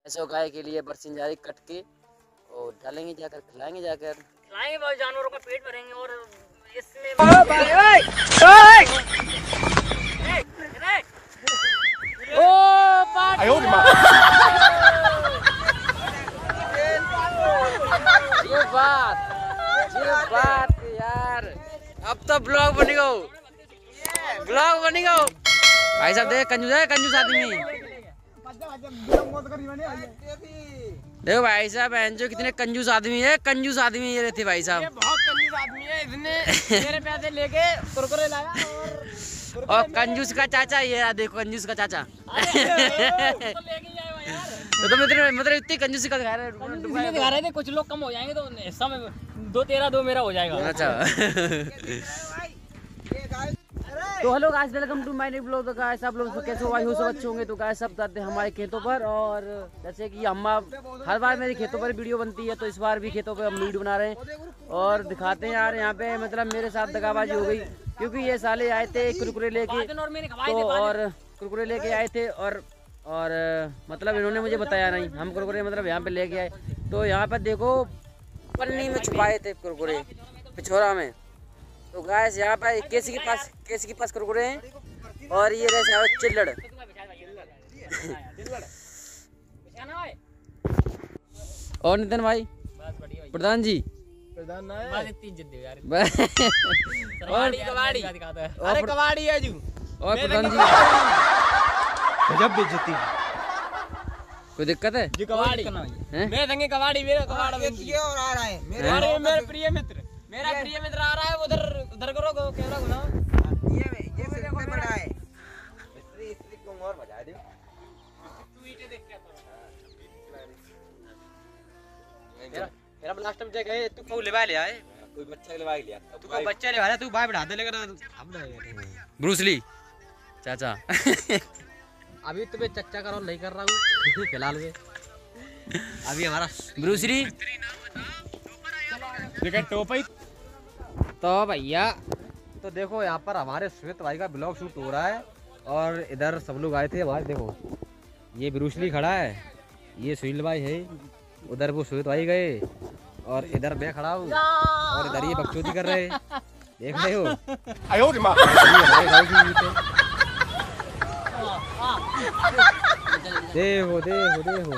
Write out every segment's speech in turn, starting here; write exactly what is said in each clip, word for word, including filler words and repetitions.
ऐसे गाय के लिए बरसीन जारी कट के और डालेंगे, जाकर खिलाएंगे, जाकर खिलाएंगे बहुत, जानवरों का पेट भरेंगे। और इसमें ये बात ये बात यार, अब तो ब्लॉग बनेगा, ब्लॉग बनेगा। भाई साहब देख, कंजूस है, कंजूस आदमी। देखो भाई साहब जो कितने कंजूस आदमी है, कंजूस आदमी ये रहते भाई साहब। बहुत कंजूस आदमी है, इसने मेरे पैसे लेके कुरकुरे लाया। और और कंजूस का चाचा ये देखो, कंजूस का चाचा। तो तो मतलब मतलब इतनी कंजूसी का दिखा रहे दिखा रहे थे। कुछ लोग कम हो जाएंगे तो हिस्सा में दो तेरा दो मेरा हो जाएगा। अच्छा। तो hello guys, welcome to my new blog. तो गाइस आप लोग कैसे हो, आई हो सब अच्छे होंगे। तो गाइस सब जाते हैं हमारे खेतों पर, और जैसे कि हम हर बार मेरे खेतों पर वीडियो बनती है, तो इस बार भी खेतों पर हम वीडियो बना रहे हैं और दिखाते हैं यार। यहाँ पे मतलब मेरे साथ दगाबाजी हो गई, क्योंकि ये साले आए थे कुरकुरे लेके, तो और कुरकुरे लेके आए थे और और मतलब इन्होंने मुझे बताया नहीं, हम कुरकुरे मतलब यहाँ पे लेके आए। तो यहाँ पर देखो पन्नी में छुपाए थे कुरकुरे, पिछोरा में। तो गाइस यहाँ पर केसी के पास केसी के पास कुरकुरे हैं, और ये रहे चिल्लड़। और नितिन भाई, प्रधान जी, प्रधान और कबाड़ी है जू, और प्रधान जी गजब बेइज्जती। कोई दिक्कत है जी? कबाड़ी मेरे संगे कबाड़ी, मेरा कबाड़ा और आ रहा है मेरे मेरे प्रिय मित्र, मेरा प्रिय मित्र आ रहा है। उधर उधर करो, कैमरा घुमाओ। ये ये से बड़ा है, इस्त्री इस्त्री को और बजा दे। तू ईंटें देख के आता मेरा मेरा लास्ट में गए, तू को लेवा ले आए, कोई बच्चा लेवा लिया, तू को बच्चा लेवा, तू भाई बढ़ा दे, लेकिन हम ना ब्रूस ली चाचा। अभी तुम्हें चच्चा करो नहीं कर रहा हूँ फिलहाल में। अभी हमारा ब्रूस ली टोपी। तो भैया तो देखो यहाँ पर हमारे श्वेत भाई का ब्लॉग शूट हो रहा है, और इधर सब लोग आए थे हमारे। देखो ये ब्रूसली खड़ा है, ये सुनील भाई है, उधर वो श्वेत भाई गए, और इधर मैं खड़ा हूँ, और इधर ये बकचोदी कर रहे हैं, देख रहे हो। देखो देखो देखो,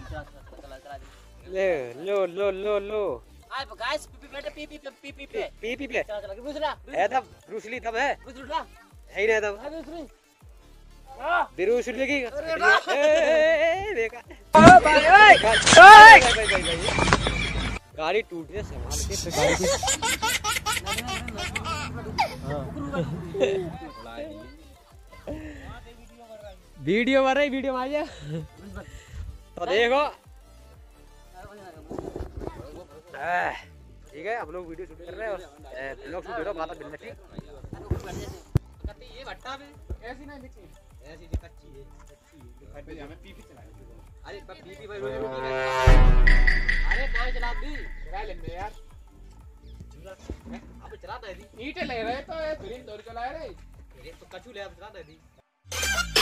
ले लो लो लो लो गाइस पी पी पी पी पी पी पी पी पी पे चला चला के दूसरा है तब ब्रूसली तब है दूसरा है ही नहीं तब है दूसरी। ब्रूसली की देखा गाड़ी टूट गई, संभाल के तो गाड़ी वीडियो बन रही, वीडियो मारिए तो देखो। ठीक है, हम लोग वीडियो शूट कर रहे हैं और ब्लॉग शूट हो रहा है। बात बिल्कुल ठीक, ये भट्टा में ऐसी नहीं दिखती, ऐसी जो कच्ची है, कच्ची है, हमें पीपी चलाएंगे। अरे पर पीपी भाई रोज रोज नहीं करता। अरे बॉय चला दी चला लेंगे यार, अब चलाता है दी ईंटें ले रहे तो ये फिर दौड़ चला रहे, तो कचू ले अब चलाता है दी।